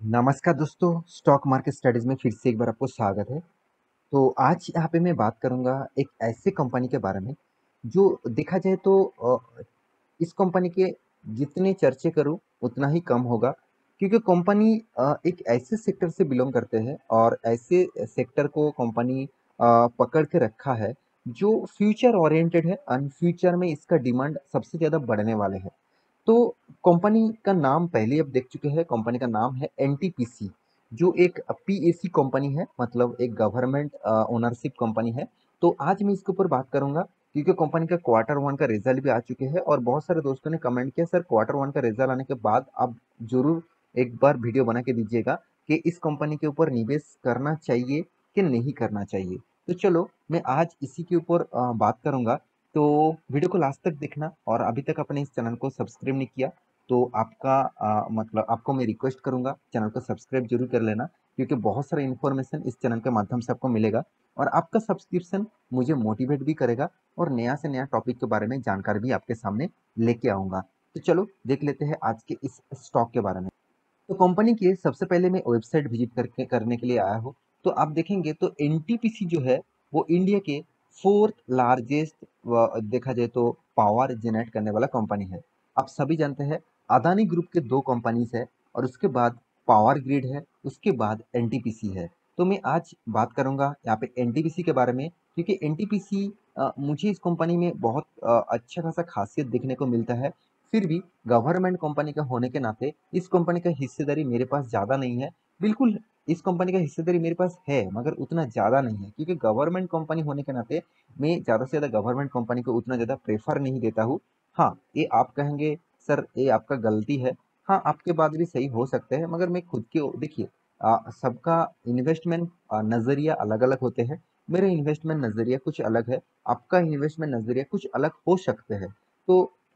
नमस्कार दोस्तों, stock market studies में फिर से एक बार आपको स्वागत है। तो आज यहाँ पे मैं बात करूँगा एक ऐसे कंपनी के बारे में, जो देखा जाए तो इस कंपनी के जितने चर्चे करूँ उतना ही कम होगा, क्योंकि कंपनी एक ऐसे सेक्टर से बिलॉन्ग करते हैं और ऐसे सेक्टर को कंपनी पकड़ के रखा है, जो फ्यूचर ओरिएंटेड है एंड फ्यूचर में इसका डिमांड सबसे ज़्यादा बढ़ने वाले है। तो कंपनी का नाम पहले आप देख चुके हैं, कंपनी का नाम है एनटीपीसी, जो एक पीएसी कंपनी है, मतलब एक गवर्नमेंट ओनरशिप कंपनी है। तो आज मैं इसके ऊपर बात करूंगा, क्योंकि कंपनी का क्वार्टर वन का रिजल्ट भी आ चुके हैं और बहुत सारे दोस्तों ने कमेंट किया, सर क्वार्टर वन का रिजल्ट आने के बाद आप जरूर एक बार वीडियो बना के दीजिएगा कि इस कंपनी के ऊपर निवेश करना चाहिए कि नहीं करना चाहिए। तो चलो मैं आज इसी के ऊपर बात करूंगा। तो वीडियो को लास्ट तक देखना, और अभी तक अपने इस चैनल को सब्सक्राइब नहीं किया तो आपका मतलब आपको मैं रिक्वेस्ट करूंगा चैनल को सब्सक्राइब जरूर कर लेना, क्योंकि बहुत सारा इन्फॉर्मेशन इस चैनल के माध्यम से आपको मिलेगा और आपका सब्सक्रिप्शन मुझे मोटिवेट भी करेगा और नया से नया टॉपिक के बारे में जानकारी भी आपके सामने लेके आऊंगा। तो चलो देख लेते हैं आज के इस स्टॉक के बारे में। तो कंपनी की सबसे पहले मैं वेबसाइट विजिट करके करने के लिए आया हूँ। तो आप देखेंगे तो एनटीपीसी जो है वो इंडिया के फोर्थ लार्जेस्ट देखा जाए तो पावर जनरेट करने वाला कंपनी है। आप सभी जानते हैं अदानी ग्रुप के दो कंपनीज है और उसके बाद पावर ग्रिड है, उसके बाद एनटीपीसी है। तो मैं आज बात करूंगा यहाँ पे एनटीपीसी के बारे में, क्योंकि एनटीपीसी मुझे इस कंपनी में बहुत अच्छा खासा खासियत देखने को मिलता है। फिर भी गवर्नमेंट कंपनी का होने के नाते इस कंपनी का हिस्सेदारी मेरे पास ज़्यादा नहीं है। बिल्कुल, इस कंपनी का हिस्सेदारी मेरे पास है मगर उतना ज़्यादा नहीं है, क्योंकि गवर्नमेंट कंपनी होने के नाते मैं ज़्यादा से ज़्यादा गवर्नमेंट कंपनी को उतना ज़्यादा प्रेफर नहीं देता हूँ। हाँ, ये आप कहेंगे सर ये आपका गलती है। हाँ, आपके बात भी सही हो सकते हैं, मगर मैं खुद के देखिए सबका इन्वेस्टमेंट नज़रिया अलग अलग होते हैं। मेरा इन्वेस्टमेंट नज़रिया कुछ अलग है, आपका इन्वेस्टमेंट नज़रिया कुछ अलग हो सकते हैं। तो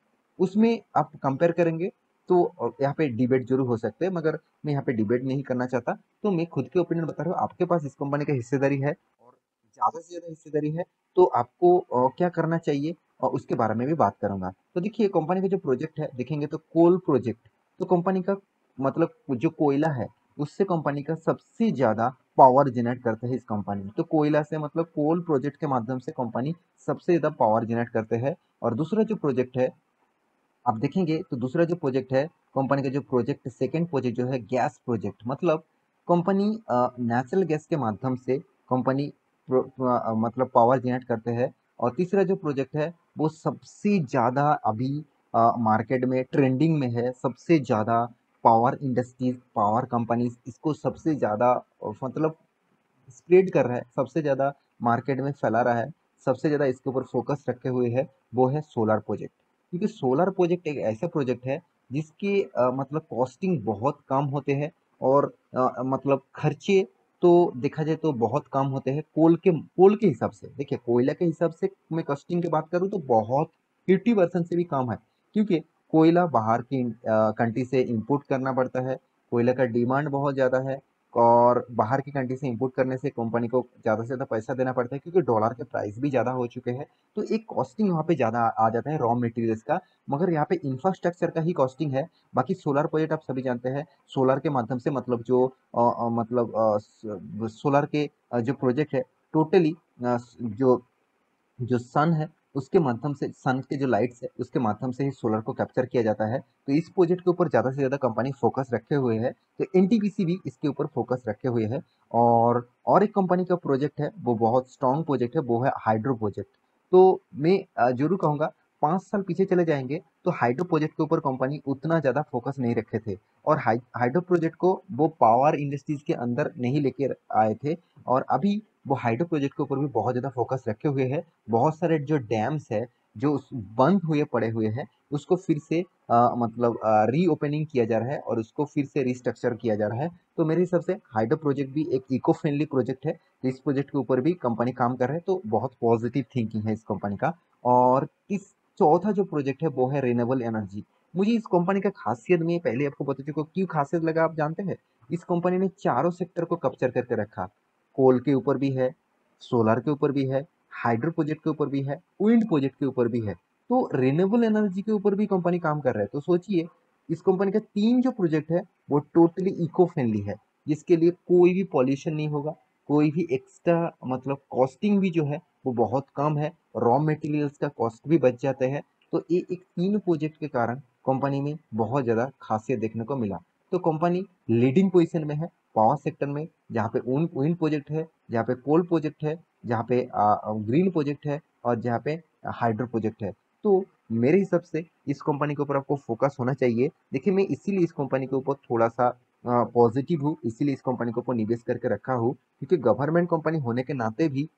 उसमें आप कंपेयर करेंगे तो यहाँ पे डिबेट जरूर हो सकते हैं, मगर मैं यहाँ पे डिबेट नहीं करना चाहता। तो मैं खुद के ओपिनियन बता रहा हूँ, आपके पास इस कंपनी का हिस्सेदारी है और ज़्यादा से ज़्यादा हिस्सेदारी है, तो आपको क्या करना चाहिए और उसके बारे में भी बात करूंगा। तो देखिए कंपनी का जो प्रोजेक्ट है देखेंगे तो कोल प्रोजेक्ट। तो कंपनी का मतलब जो कोयला है उससे कंपनी का सबसे ज़्यादा पावर जनरेट करते हैं इस कंपनी। तो कोयला से मतलब कोल प्रोजेक्ट के माध्यम से कंपनी सबसे ज़्यादा पावर जनरेट करते हैं। और दूसरा जो प्रोजेक्ट है आप देखेंगे तो दूसरा जो प्रोजेक्ट है कंपनी का, जो प्रोजेक्ट सेकंड प्रोजेक्ट जो है गैस प्रोजेक्ट, मतलब कंपनी नेचुरल गैस के माध्यम से कंपनी मतलब पावर जनरेट करते हैं। और तीसरा जो प्रोजेक्ट है वो सबसे ज़्यादा अभी मार्केट में ट्रेंडिंग में है, सबसे ज़्यादा पावर इंडस्ट्रीज पावर कंपनीज इसको सबसे ज़्यादा मतलब स्प्रेड कर रहा है, सबसे ज़्यादा मार्केट में फैला रहा है, सबसे ज़्यादा इसके ऊपर फोकस रखे हुए है, वो है सोलर प्रोजेक्ट। क्योंकि सोलर प्रोजेक्ट एक ऐसा प्रोजेक्ट है जिसके मतलब कॉस्टिंग बहुत कम होते हैं और मतलब खर्चे तो देखा जाए तो बहुत कम होते हैं कोल के हिसाब से। देखिए कोयला के हिसाब से मैं कॉस्टिंग की बात करूँ तो बहुत 50% से भी कम है, क्योंकि कोयला बाहर की कंट्री से इंपोर्ट करना पड़ता है। कोयला का डिमांड बहुत ज़्यादा है और बाहर की कंट्री से इंपोर्ट करने से कंपनी को ज़्यादा से ज़्यादा पैसा देना पड़ता है, क्योंकि डॉलर के प्राइस भी ज़्यादा हो चुके हैं। तो एक कॉस्टिंग वहाँ पे ज़्यादा आ जाता है रॉ मटेरियल्स का, मगर यहाँ पे इंफ्रास्ट्रक्चर का ही कॉस्टिंग है। बाकी सोलर प्रोजेक्ट आप सभी जानते हैं, सोलर के माध्यम से मतलब जो मतलब सोलर के जो प्रोजेक्ट है टोटली जो जो सन है उसके माध्यम से, सन के जो लाइट्स है उसके माध्यम से ही सोलर को कैप्चर किया जाता है। तो इस प्रोजेक्ट के ऊपर ज़्यादा से ज़्यादा कंपनी फोकस रखे हुए है। तो एनटीपीसी भी इसके ऊपर फोकस रखे हुए है। और एक कंपनी का प्रोजेक्ट है वो बहुत स्ट्रॉन्ग प्रोजेक्ट है, वो है हाइड्रो प्रोजेक्ट। तो मैं जरूर कहूँगा 5 साल पीछे चले जाएंगे तो हाइड्रो प्रोजेक्ट के ऊपर कंपनी उतना ज़्यादा फोकस नहीं रखे थे, और हाइड्रो प्रोजेक्ट को वो पावर इंडस्ट्रीज के अंदर नहीं लेके आए थे। और अभी वो हाइड्रो प्रोजेक्ट के ऊपर भी बहुत ज़्यादा फोकस रखे हुए हैं। बहुत सारे जो डैम्स है जो बंद हुए पड़े हुए हैं उसको फिर से मतलब रीओपनिंग किया जा रहा है और उसको फिर से रिस्ट्रक्चर किया जा रहा है। तो मेरे हिसाब से हाइड्रो प्रोजेक्ट भी एक इको फ्रेंडली प्रोजेक्ट है, तो इस प्रोजेक्ट के ऊपर भी कंपनी काम कर रहा है, तो बहुत पॉजिटिव थिंकिंग है इस कंपनी का। और इस चौथा जो प्रोजेक्ट है वो है रिन्यूएबल एनर्जी। मुझे इस कंपनी का खासियत में पहले आपको बता चुका हूं, क्यों खासियत लगा आप जानते हैं। इस कंपनी ने चारों सेक्टर को कैप्चर करके रखा। कोल के ऊपर भी है, सोलर के ऊपर भी है, हाइड्रो प्रोजेक्ट के ऊपर भी है, विंड प्रोजेक्ट के ऊपर भी है। तो रिन्यूएबल एनर्जी के ऊपर भी कंपनी काम कर रहा है। तो सोचिए इस कंपनी का तीन जो प्रोजेक्ट है वो टोटली इको फ्रेंडली है, जिसके लिए कोई भी पॉल्यूशन नहीं होगा, कोई भी एक्स्ट्रा मतलब कॉस्टिंग भी जो है वो बहुत कम है, रॉ मटेरियल्स का कॉस्ट भी बच जाते हैं। तो ये एक 3 प्रोजेक्ट के कारण कंपनी में बहुत ज़्यादा खासियत देखने को मिला। तो कंपनी लीडिंग पोजीशन में है पावर सेक्टर में, जहाँ पे विंड प्रोजेक्ट है, जहाँ पे कोल प्रोजेक्ट है, जहाँ पे ग्रीन प्रोजेक्ट है और जहाँ पे हाइड्रो प्रोजेक्ट है। तो मेरे हिसाब से इस कंपनी के ऊपर आपको फोकस होना चाहिए। देखिए, मैं इसीलिए इस कंपनी के ऊपर थोड़ा-सा पॉजिटिव हूँ, इसीलिए इस कंपनी के ऊपर निवेश करके रखा हूँ, क्योंकि गवर्नमेंट कंपनी होने के नाते भी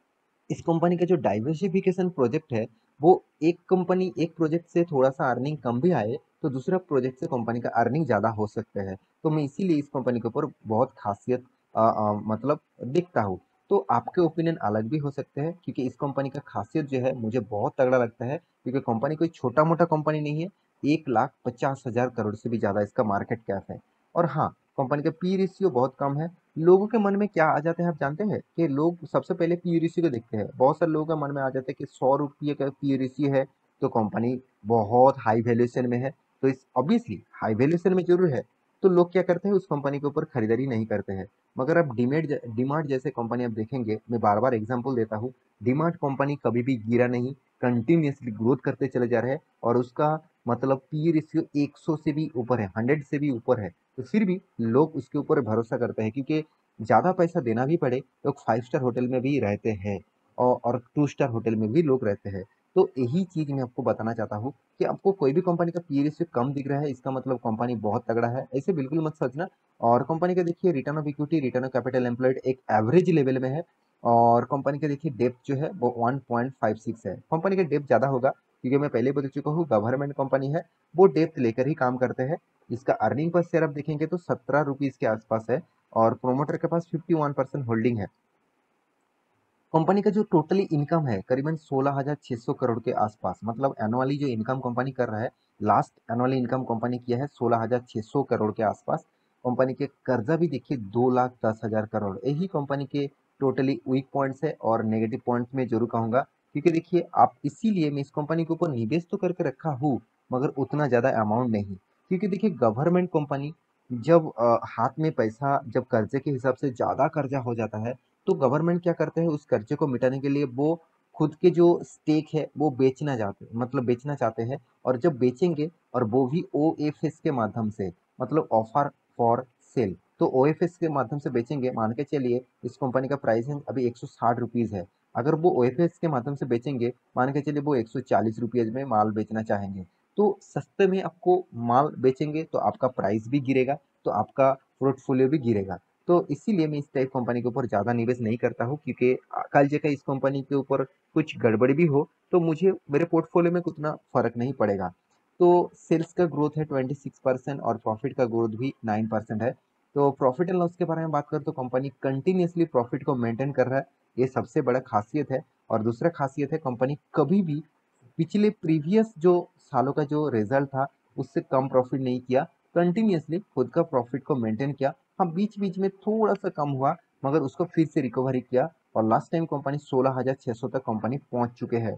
इस कंपनी का जो डाइवर्सिफिकेशन प्रोजेक्ट है, वो एक कंपनी एक प्रोजेक्ट से थोड़ा-सा अर्निंग कम भी आए, तो दूसरा प्रोजेक्ट से कंपनी का अर्निंग ज़्यादा हो सकते हैं। तो मैं इसीलिए इस कंपनी के ऊपर बहुत खासियत मतलब देखता हूँ। तो आपके ओपिनियन अलग भी हो सकते हैं, क्योंकि इस कंपनी का खासियत जो है मुझे बहुत तगड़ा लगता है, क्योंकि कंपनी कोई छोटा-मोटा कंपनी नहीं है, 1,50,000 करोड़ से भी ज़्यादा इसका मार्केट कैप है। और हाँ, कंपनी का पी रेशियो बहुत कम है। लोगों के मन में क्या आ जाता है आप जानते हैं? कि लोग सबसे पहले पी रेशियो को देखते हैं। बहुत सारे लोगों के मन में आ जाता है कि ₹100 का पी रेशियो है, तो कंपनी बहुत हाई वैल्यूएशन में है। तो इस ऑब्वियसली हाई वैल्यूएशन में ज़रूर है, तो लोग क्या करते हैं उस कंपनी के ऊपर खरीदारी नहीं करते हैं। मगर आप डीमार्ट जैसे कंपनी आप देखेंगे, मैं बार-बार एग्ज़ाम्पल देता हूँ, डीमार्ट कंपनी कभी भी गिरा नहीं, कंटिन्यूअसली ग्रोथ करते चले जा रहे हैं और उसका मतलब पी रेशियो 100 से भी ऊपर है, 100 से भी ऊपर है। तो फिर भी लोग उसके ऊपर भरोसा करते हैं, क्योंकि ज़्यादा पैसा देना भी पड़े, लोग 5 स्टार होटल में भी रहते हैं और 2 स्टार होटल में भी लोग रहते हैं। तो यही चीज़ मैं आपको बताना चाहता हूँ कि आपको कोई भी कंपनी का पी रेशियो कम दिख रहा है, इसका मतलब कंपनी बहुत तगड़ा है, ऐसे बिल्कुल मत सोचना। और कंपनी का देखिए return of equity, return of capital employed एक एवरेज लेवल में है और कंपनी का देखिए डेप्थ जो है वो 1.56 है। कंपनी का डेप्थ ज़्यादा होगा, क्योंकि मैं पहले ही बता चुका हूँ गवर्नमेंट कंपनी है, वो डेप्थ लेकर ही काम करते हैं। इसका अर्निंग पर शेयर आप देखेंगे तो ₹17 के आसपास है और प्रोमोटर के पास 51% होल्डिंग है। कंपनी का जो टोटली इनकम है करीबन 16,600 करोड़ के आसपास, मतलब एनुअली जो इनकम कंपनी कर रहा है, लास्ट एनुअली इनकम कंपनी किया है 16,600 करोड़ के आसपास। कंपनी के कर्जा भी देखिए 2,10,000 करोड़। यही कंपनी के टोटली वीक पॉइंट्स है और नेगेटिव पॉइंट्स में जरूर कहूंगा, क्योंकि देखिए आप इसीलिए मैं इस कंपनी के ऊपर निवेश तो करके रखा हूँ, मगर उतना ज्यादा अमाउंट नहीं, क्योंकि देखिए गवर्नमेंट कंपनी जब हाथ में पैसा जब कर्जे के हिसाब से ज्यादा कर्जा हो जाता है, तो गवर्नमेंट क्या करते हैं उस कर्जे को मिटाने के लिए वो खुद के जो स्टेक है वो बेचना चाहते हैं। और जब बेचेंगे और वो भी ओएफएस के माध्यम से, मतलब ऑफर फॉर सेल, तो ओएफएस के माध्यम से बेचेंगे। मान के चलिए इस कंपनी का प्राइस है अभी ₹160 है, अगर वो ओएफएस के माध्यम से बेचेंगे, मान के चलिए वो ₹140 में माल बेचना चाहेंगे, तो सस्ते में आपको माल बेचेंगे तो आपका प्राइस भी गिरेगा, तो आपका पोर्टफोलियो भी गिरेगा। तो इसीलिए मैं इस टाइप कंपनी के ऊपर ज़्यादा निवेश नहीं करता हूँ, क्योंकि कल जगह इस कंपनी के ऊपर कुछ गड़बड़ी भी हो तो मुझे मेरे पोर्टफोलियो में उतना फर्क नहीं पड़ेगा। तो सेल्स का ग्रोथ है 26% और प्रॉफिट का ग्रोथ भी 9% है। तो प्रॉफिट एंड लॉस के बारे में बात करें तो कंपनी कंटिन्यूसली प्रॉफिट को मेंटेन कर रहा है, ये सबसे बड़ा खासियत है। और दूसरा खासियत है कंपनी कभी भी पिछले प्रीवियस जो सालों का जो रिजल्ट था उससे कम प्रॉफिट नहीं किया, कंटिन्यूअसली खुद का प्रॉफिट को मेंटेन किया। हाँ, बीच बीच में थोड़ा सा कम हुआ, मगर उसको फिर से रिकवरी किया और लास्ट टाइम कंपनी 16,600 तक कंपनी पहुंच चुके हैं।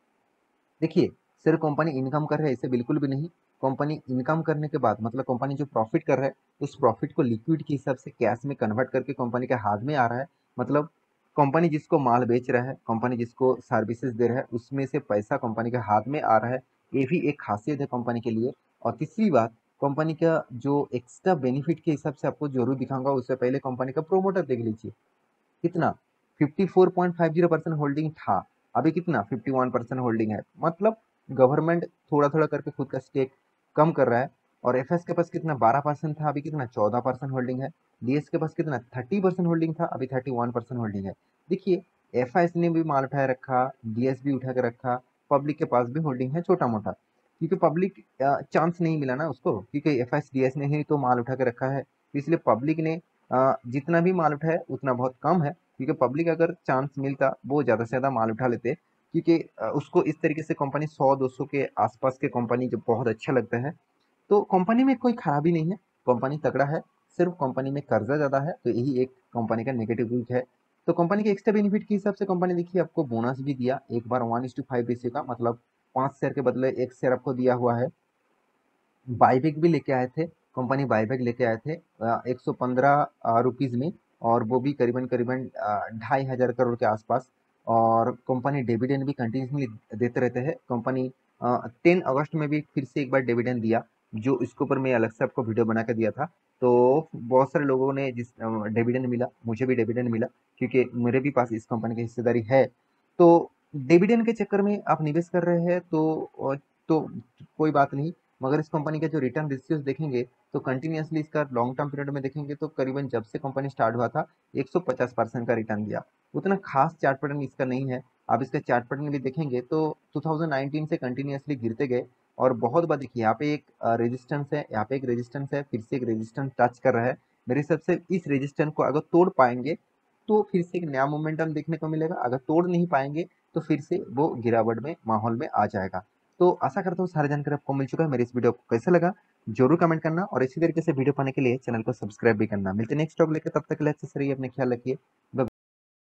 देखिए, सिर्फ कंपनी इनकम कर रहा है ऐसे बिल्कुल भी नहीं। कंपनी इनकम करने के बाद मतलब कंपनी जो प्रॉफिट कर रहा है, उस प्रॉफिट को लिक्विड के हिसाब से कैश में कन्वर्ट करके कंपनी के हाथ में आ रहा है। मतलब कंपनी जिसको माल बेच रहा है, कंपनी जिसको सर्विसेज दे रहा है, उसमें से पैसा कंपनी के हाथ में आ रहा है। ये भी एक खासियत है कंपनी के लिए। और तीसरी बात, कंपनी का जो एक्स्ट्रा बेनिफिट के हिसाब से आपको जरूर दिखाऊंगा, उससे पहले कंपनी का प्रोमोटर देख लीजिए। कितना 54.50% होल्डिंग था, अभी कितना 51% होल्डिंग है। मतलब गवर्नमेंट थोड़ा थोड़ा करके खुद का स्टेक कम कर रहा है। और एफएस के पास कितना 12% था, अभी कितना 14% होल्डिंग है। डीएस के पास कितना 30% होल्डिंग था, अभी 31% होल्डिंग है। देखिए, एफआईएस ने भी माल उठाए रखा, डीएस भी उठा के रखा, पब्लिक के पास भी होल्डिंग है छोटा मोटा, क्योंकि पब्लिक चांस नहीं मिला ना उसको, क्योंकि एफआईएस डीएस ने ही तो माल उठा के रखा है। इसलिए पब्लिक ने जितना भी माल उठाया उतना बहुत कम है, क्योंकि पब्लिक अगर चांस मिलता वो ज़्यादा से ज़्यादा माल उठा लेते, क्योंकि उसको इस तरीके से कंपनी 100-200 के आसपास के कंपनी जो बहुत अच्छा लगता है। तो कंपनी में कोई खराबी नहीं है, कंपनी तगड़ा है, सिर्फ कंपनी में कर्जा ज़्यादा है, तो यही एक कंपनी का नेगेटिव पॉइंट है। तो कंपनी के एक्स्ट्रा बेनिफिट के हिसाब से कंपनी देखिए आपको बोनस भी दिया एक बार 1:5 रेशियो का, मतलब 5 शेयर के बदले 1 शेयर आपको दिया हुआ है। बाईबैक भी लेके आए थे कंपनी बायबैक लेके आए थे 115 रुपीज़ में, और वो भी करीबन-करीबन 2500 करोड़ के आसपास। और कंपनी डिविडेंड भी कंटिन्यूअसली देते रहते हैं। कंपनी 10 अगस्त में भी फिर से एक बार डिविडेंड दिया, जो इसके ऊपर मैं अलग से आपको वीडियो बना के दिया था। तो बहुत सारे लोगों ने जिस डिविडेंड मिला, मुझे भी डिविडेंड मिला क्योंकि मेरे भी पास इस कंपनी की हिस्सेदारी है। तो डिविडेंड के चक्कर में आप निवेश कर रहे हैं तो कोई बात नहीं, मगर इस कंपनी के जो रिटर्न रेशियोज देखेंगे तो कंटिन्यूअसली इसका लॉन्ग टर्म पीरियड में देखेंगे तो करीबन जब से कंपनी स्टार्ट हुआ था 150% का रिटर्न दिया। उतना खास चार्ट पैटर्न इसका नहीं है। आप इसका चार्ट पैटर्न भी देखेंगे तो 2019 से कंटिन्यूअसली गिरते गए, और बहुत बार देखिए यहाँ पे एक रेजिस्टेंस है, यहाँ पे एक रेजिस्टेंस है, फिर से एक रेजिस्टेंस टच कर रहा है। मेरे हिसाब से इस रेजिस्टेंस को अगर तोड़ पाएंगे तो फिर से एक नया मोमेंटम देखने को मिलेगा। अगर तोड़ नहीं पाएंगे तो फिर से वो गिरावट में माहौल में आ जाएगा। तो आशा करता हूँ सारी जानकारी आपको मिल चुका है। मेरी इस वीडियो को कैसा लगा जरूर कमेंट करना, और इसी तरीके से वीडियो पाने के लिए चैनल को सब्सक्राइब भी करना। मिलते हैं नेक्स्ट टॉपिक लेकर, तब तक के लिए अच्छे से रहिए, अपने ख्याल रखिए।